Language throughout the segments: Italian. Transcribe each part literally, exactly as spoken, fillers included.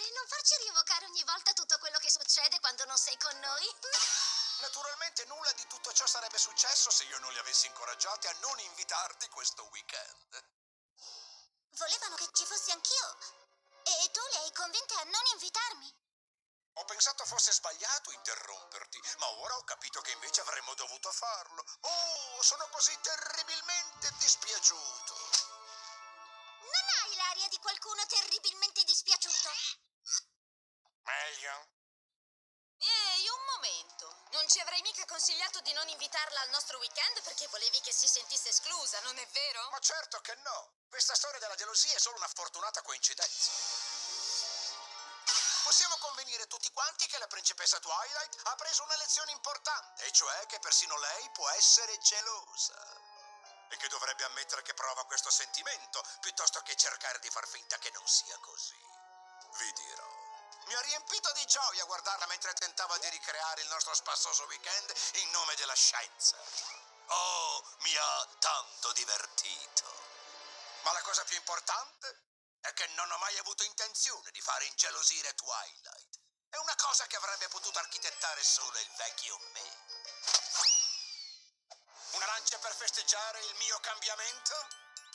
e non farci rievocare ogni volta tutto quello che succede quando non sei con noi? Naturalmente nulla di tutto ciò sarebbe successo se io non li avessi incoraggiati a non invitarti questo weekend. Volevano che ci fossi anch'io. E tu le hai convinte a non invitarmi. Ho pensato fosse sbagliato interromperti, ma ora ho capito che invece avremmo dovuto farlo. Oh, sono così terribilmente dispiaciuto. Non hai l'aria di qualcuno terribilmente dispiaciuto. Meglio? Ehi, un momento. Non ci avrei mica consigliato di non invitarla al nostro weekend perché volevi che si sentisse esclusa, non è vero? Ma certo che no. Questa storia della gelosia è solo una fortunata coincidenza. Possiamo convenire tutti quanti che la principessa Twilight ha preso una lezione importante, e cioè che persino lei può essere gelosa. E che dovrebbe ammettere che prova questo sentimento, piuttosto che cercare di far finta che non sia così. Vi dirò. Mi ha riempito di gioia guardarla mentre tentava di ricreare il nostro spassoso weekend in nome della scienza. Oh, mi ha tanto divertito. Ma la cosa più importante è che non ho mai avuto intenzione di fare ingelosire Twilight. È una cosa che avrebbe potuto architettare solo il vecchio me. Un'arancia per festeggiare il mio cambiamento?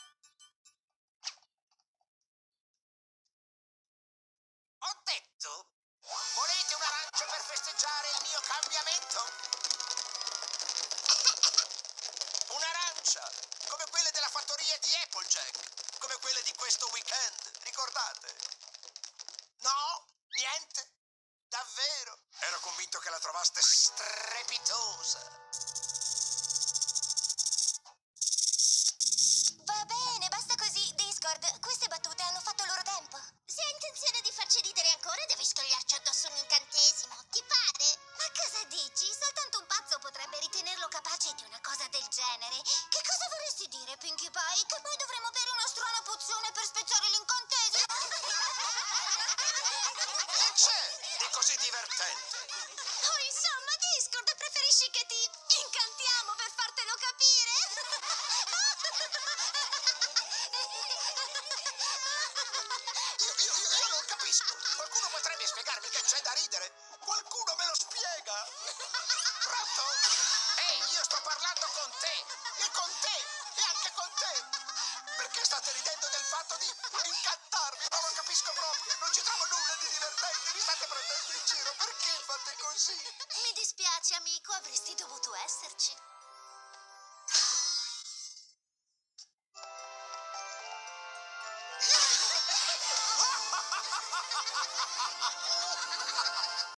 Ho detto, volete un'arancia per festeggiare il mio cambiamento? Un'arancia, come quelle della fattoria di Applejack, come quelle di questo weekend, ricordate? No? Niente? Davvero? Ero convinto che la trovaste strepitosa. Va bene, basta così, Discord. Queste battute hanno fatto il loro tempo. Se hai intenzione di farci ridere ancora, devi scogliarci addosso un incantesimo. Ti pare? Ma cosa dici? Soltanto un pazzo potrebbe ritenerlo capace di una cosa del genere. Che cosa vorresti dire, Pinkie Pie? Che poi dovremmo bere una strana pozione per spezzare l'incantesimo? Che c'è di così divertente? Oh, insomma, Discord, preferisci che ti incantiamo per fartelo capire? Io, io, io, io non capisco. Qualcuno potrebbe spiegarmi che c'è da ridere? Qualcuno me lo spiega? Pronto? Ehi, io sto parlando con te! E con te! E anche con te! Perché state ridendo del fatto di incantarmi? Ma non capisco proprio! Non ci trovo nulla di divertente! Mi state prendendo in giro! Perché fate così? Mi dispiace, amico, avresti dovuto esserci.